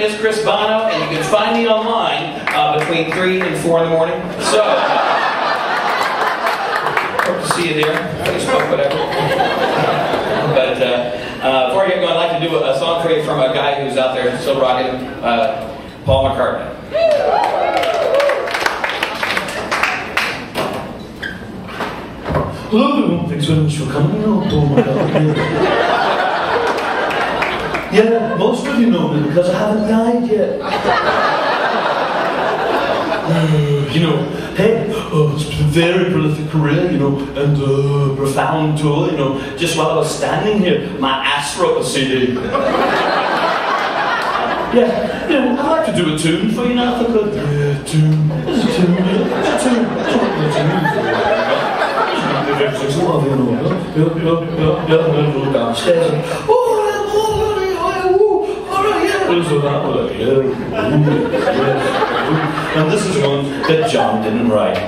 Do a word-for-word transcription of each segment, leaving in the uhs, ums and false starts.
is Chris Bono, and you can find me online uh, between three and four in the morning. So, hope to see you there. Facebook, whatever. But uh, uh, before I get going, I'd like to do a, a song for you from a guy who's out there still rocking, uh, Paul McCartney. Hello everyone, thanks very much for coming. Oh, Paul McCartney. Yeah, most of you know me because I haven't died yet. Uh, you know, hey, oh, it's been a very prolific career, you know, and uh, profound tour, you know. Just while I was standing here, my ass wrote a C D. Yeah, you know, I'd like to do a tune for you now if I could. Yeah, tune. There's a tune, yeah. There's a tune. There's a tune. Everything's love, you know. Yeah, yeah, yeah, yeah, and then go downstairs and, oh, I'm all right, oh, all right, yeah. What is that? Well, yeah, yeah. And this is one that John didn't write.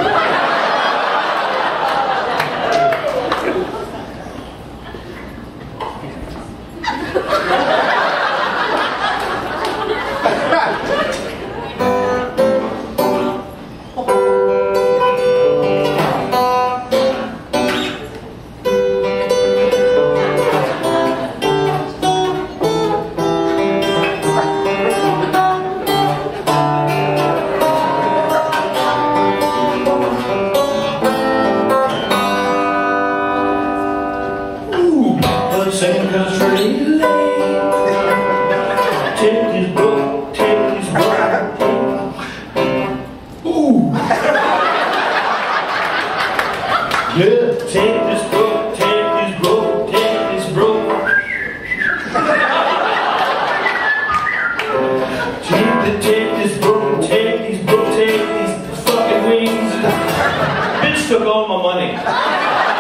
Sing cause really late. Take his book, take his book. Ooh. Yeah, take this book, take his book, take his book. Take the, take this book, take his book, take these fucking wings. Bitch took all my money.